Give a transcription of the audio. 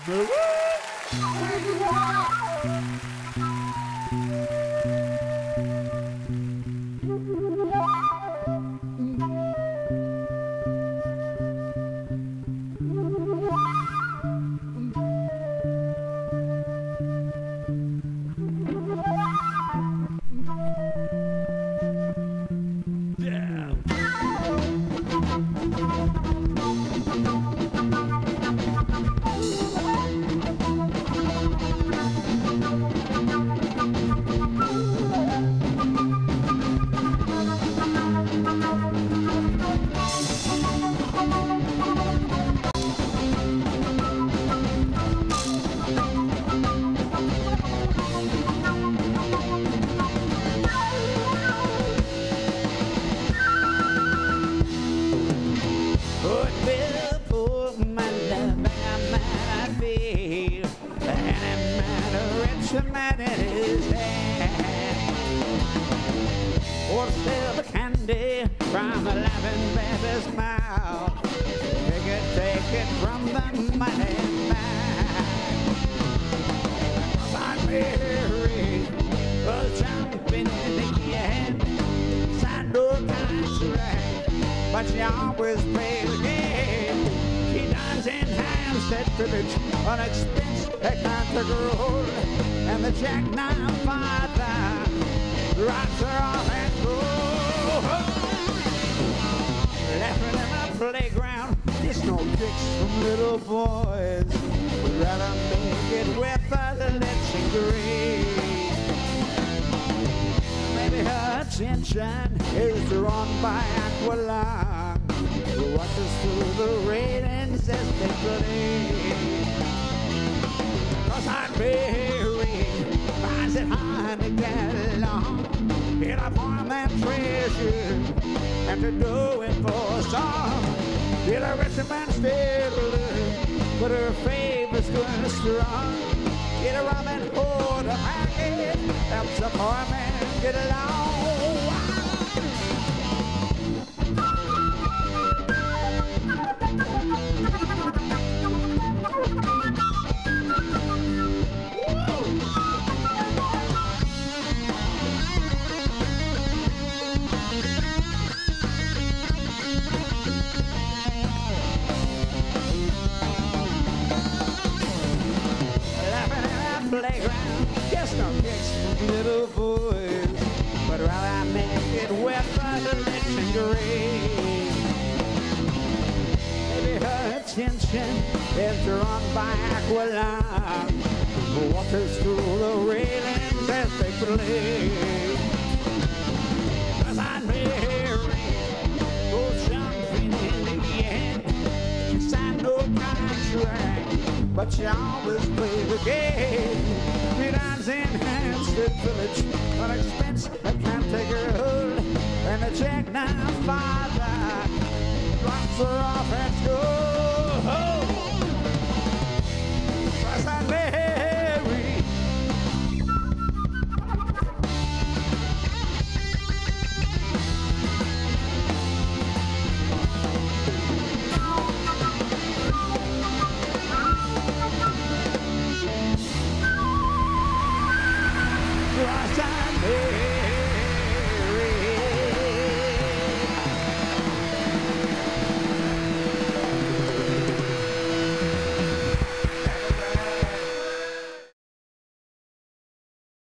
Is drawn by Aqualung, who watches through the ratings as they play. 'Cause I'm weary, finds it hard to get along, hit upon that treasure, and to do it for song. Get a rich man's fiddler, but her favorite's going strong. Get a Robin Hood a packet, helps a poor man get along. Playground, just no kicks from little boys, but rather make it wet by the rich and great. Maybe her attention is drawn by Aqualung, who watches through the railings as they play. 'Cause I'm weary, go jumping in the end, sign no contract, but you always play the game. Three times in Hampstead Village, on expense I can't take her hold, and the check now father drops her off at school. First I'm married, last time.